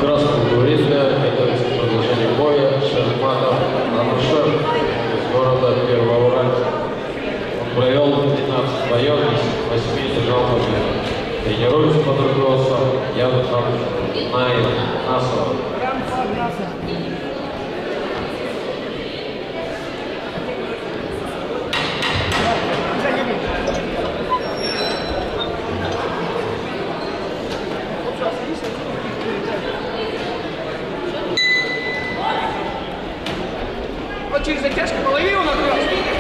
Здравствуйте, фигуристы. Готовится к продолжению боя Шерматов Анушер из города Первоуральск. Он провел 12 боев, 8 держал победу. Тренируется под руководством Яна Насова. Вот через затяжку половину накрылся.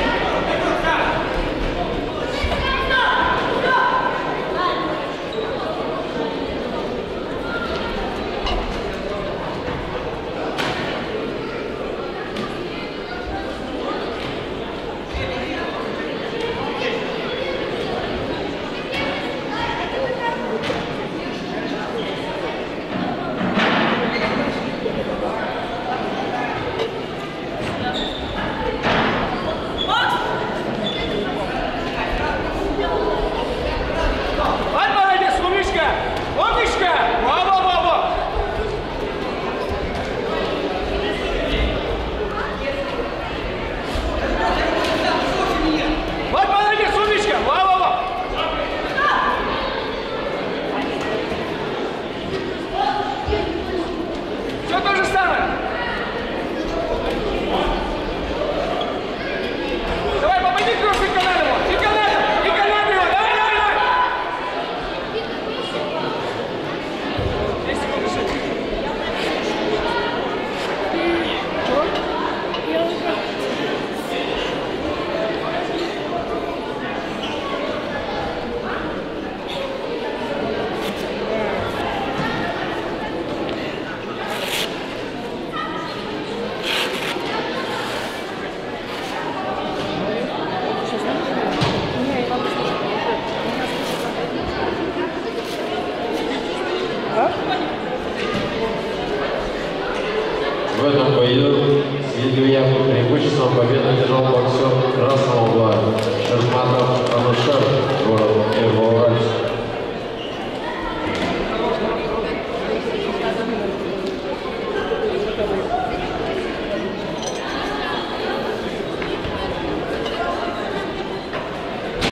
В этом бою с видеоявным преимуществом победу одержал боксер красного угла Шерматов Анушер, город Первоуральск.